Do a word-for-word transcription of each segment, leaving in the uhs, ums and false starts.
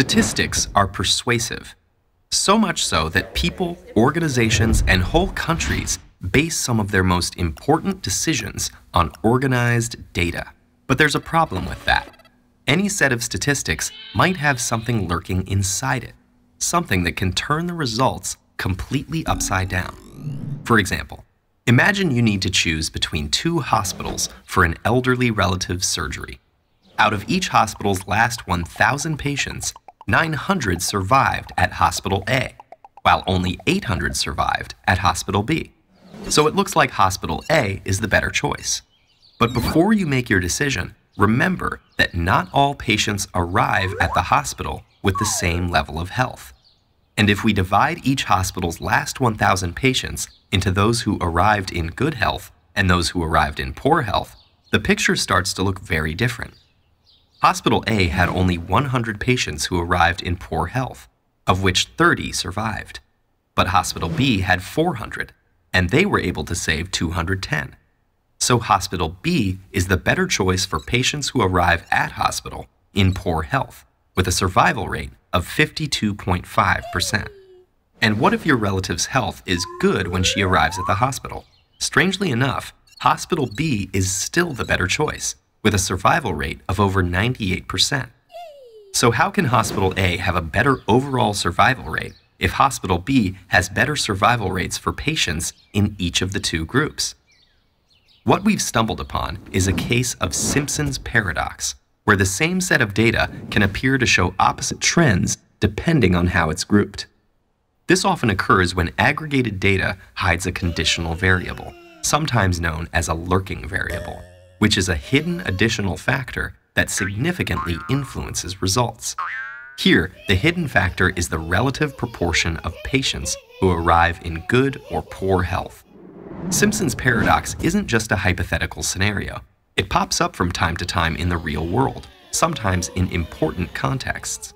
Statistics are persuasive, so much so that people, organizations, and whole countries base some of their most important decisions on organized data. But there's a problem with that. Any set of statistics might have something lurking inside it, something that can turn the results completely upside down. For example, imagine you need to choose between two hospitals for an elderly relative's surgery. Out of each hospital's last one thousand patients, nine hundred survived at Hospital A, while only eight hundred survived at Hospital B. So it looks like Hospital A is the better choice. But before you make your decision, remember that not all patients arrive at the hospital with the same level of health. And if we divide each hospital's last one thousand patients into those who arrived in good health and those who arrived in poor health, the picture starts to look very different. Hospital A had only one hundred patients who arrived in poor health, of which thirty survived. But Hospital B had four hundred, and they were able to save two hundred ten. So Hospital B is the better choice for patients who arrive at hospital in poor health, with a survival rate of fifty-two point five percent. And what if your relative's health is good when she arrives at the hospital? Strangely enough, Hospital B is still the better choice, with a survival rate of over ninety-eight percent. So how can Hospital A have a better overall survival rate if Hospital B has better survival rates for patients in each of the two groups? What we've stumbled upon is a case of Simpson's paradox, where the same set of data can appear to show opposite trends depending on how it's grouped. This often occurs when aggregated data hides a conditional variable, sometimes known as a lurking variable, which is a hidden additional factor that significantly influences results. Here, the hidden factor is the relative proportion of patients who arrive in good or poor health. Simpson's paradox isn't just a hypothetical scenario. It pops up from time to time in the real world, sometimes in important contexts.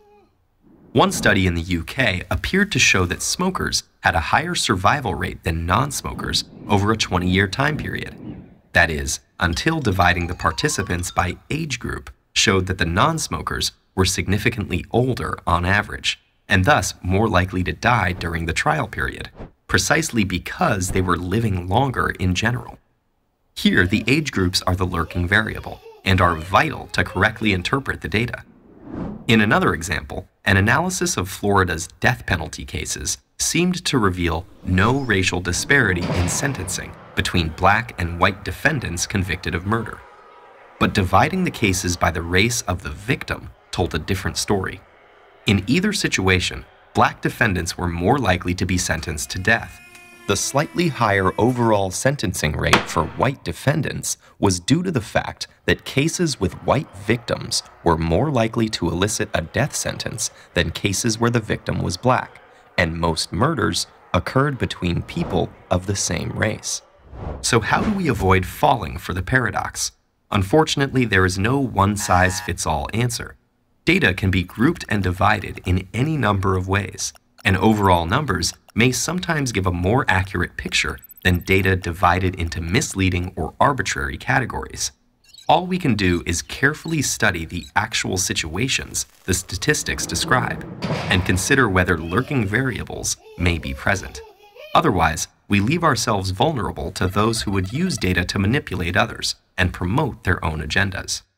One study in the U K appeared to show that smokers had a higher survival rate than non-smokers over a twenty-year time period. That is, until dividing the participants by age group showed that the non-smokers were significantly older on average, and thus more likely to die during the trial period, precisely because they were living longer in general. Here, the age groups are the lurking variable and are vital to correctly interpret the data. In another example, an analysis of Florida's death penalty cases seemed to reveal no racial disparity in sentencing between black and white defendants convicted of murder. But dividing the cases by the race of the victim told a different story. In either situation, black defendants were more likely to be sentenced to death. The slightly higher overall sentencing rate for white defendants was due to the fact that cases with white victims were more likely to elicit a death sentence than cases where the victim was black, and most murders occurred between people of the same race. So how do we avoid falling for the paradox? Unfortunately, there is no one-size-fits-all answer. Data can be grouped and divided in any number of ways, and overall numbers may sometimes give a more accurate picture than data divided into misleading or arbitrary categories. All we can do is carefully study the actual situations the statistics describe, and consider whether lurking variables may be present. Otherwise, we leave ourselves vulnerable to those who would use data to manipulate others and promote their own agendas.